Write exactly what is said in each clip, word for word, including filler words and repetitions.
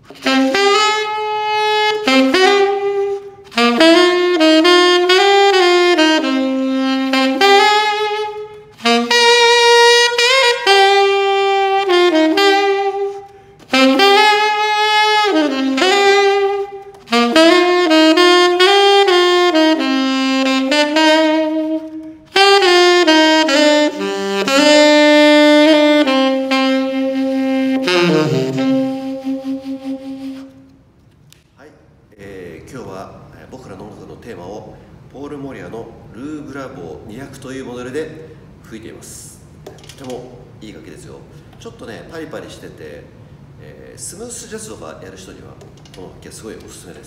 はい、えー、今日は僕らの音楽のテーマをポール・モリアのルー・ブラボーにひゃくというモデルで吹いています。とてもいい楽器ですよ。ちょっとねパリパリしてて、えー、スムースジャズとかやる人にはこの楽器はすごいおすすめです。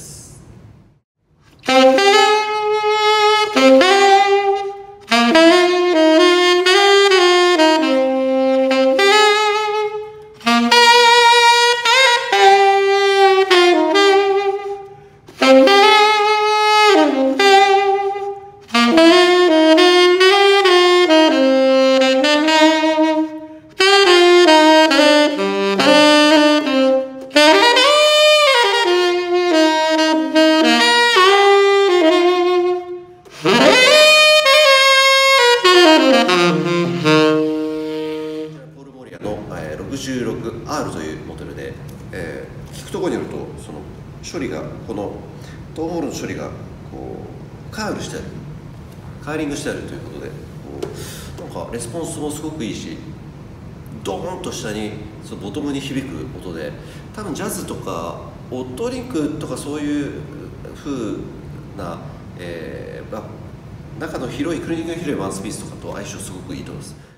ポール・モリアの ろくじゅうろくアール というモデルで、えー、聞くところによるとその処理がこのトーンホールの処理がこうカールしてあるカーリングしてあるということでこうなんかレスポンスもすごくいいしドーンと下にそのボトムに響く音で多分ジャズとかオットーリンクとかそういう風な、えーまあ、中の広いクリーニングの広いマウスピースとかと相性すごくいいと思います。